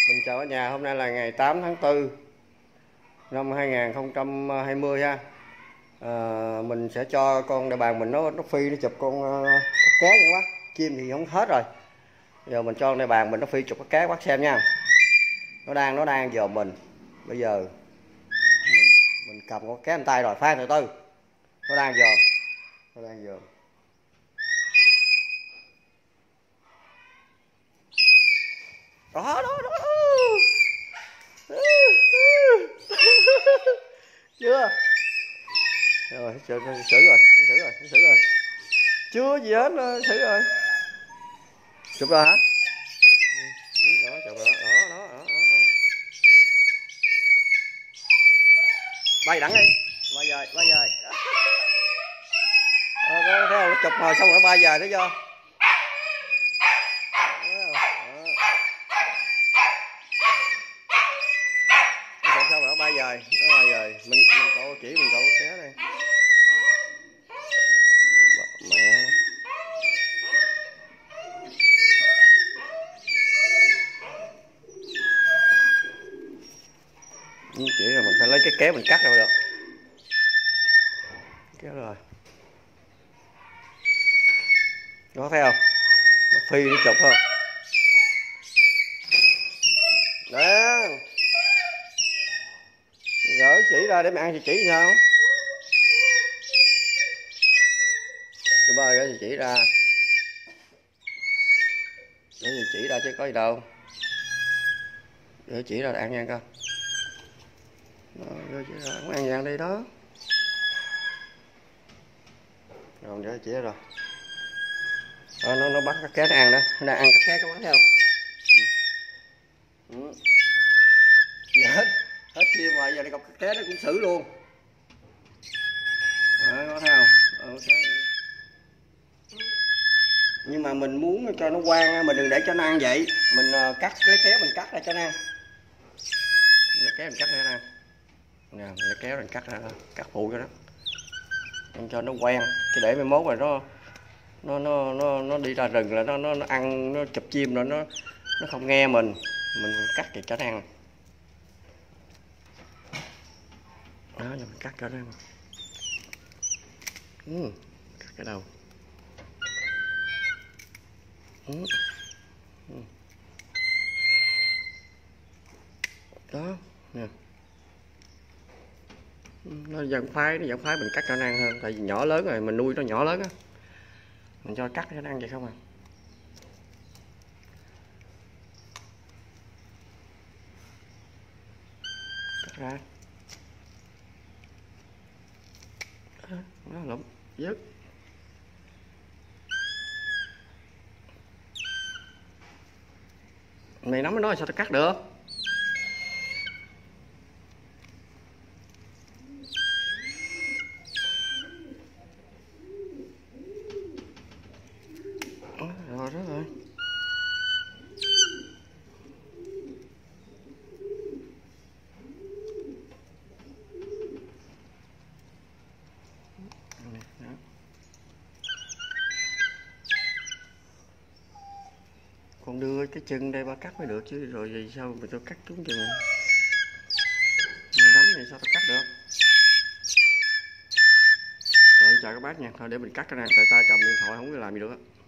Mình chào cả nhà, hôm nay là ngày 8 tháng 4 năm 2020 ha. Mình sẽ cho con đại bàng mình nó phi nó chụp con cá vậy quá. Chim thì không hết rồi. Giờ mình cho con đại bàng mình nó phi chụp con cá bác xem nha. Nó đang dòm mình. Bây giờ mình cầm con cá trên tay rồi, khoan từ từ. Nó đang dòm. Đó. Chưa rồi, xử rồi, chưa gì hết, xử rồi, chụp rồi hả? Đó, chụp rồi đó. Bay đẳng đi, bay về có thấy không? Chụp hồi xong rồi nó bay về, thấy chưa? Chụp xong rồi nó bay về, mình cậu chỉ mình cậu kéo đây. Mẹ nó chỉ là mình phải lấy cái kéo mình cắt rồi được. Kéo rồi đó, thấy không? Nó phi nó chụp không đó, gỡ chỉ ra để mày ăn thì chỉ sao? Cái bơi gỡ chỉ ra, chứ có gì đâu. Gỡ chỉ ra để ăn nha con. Gỡ chỉ ra không ăn gì ăn đi đó. Rồi gỡ chỉ ra rồi. Nó bắt cá nó ăn đó, nó đang ăn cá có thấy không? Giờ hết chim rồi, giờ đi gặp cá nó cũng xử luôn. Đó, có thấy không? Okay. Nhưng mà mình muốn cho nó quang, mình đừng để cho nó ăn vậy. Mình cắt lấy kéo mình cắt ra cho nó ăn. Lấy kéo mình cắt ra nó ăn. Nè, lấy kéo mình cắt ra, cắt phụ cho nó. Cho nó quen, chứ để mai mốt rồi nó đi ra rừng là nó ăn, nó chụp chim rồi nó không nghe mình cắt thì cho nó ăn. Đó, giờ mình cắt cho nó ăn. Cắt cái đầu. Đó nè, nó dần phái mình cắt cho nó ăn hơn, tại vì nhỏ lớn rồi, mình nuôi nó nhỏ lớn á, mình cho cắt cho nó ăn vậy không à. Cắt ra nó lụm dứt. Mày nắm nó sao tao cắt được? Rồi đó rồi. Con đưa cái chân đây ba cắt mới được chứ, rồi gì sao mà tôi cắt trúng chân này? Mình nắm này sao tôi cắt được? Rồi chào các bác nha, thôi để mình cắt cái này, tại tay cầm điện thoại không có làm gì được á.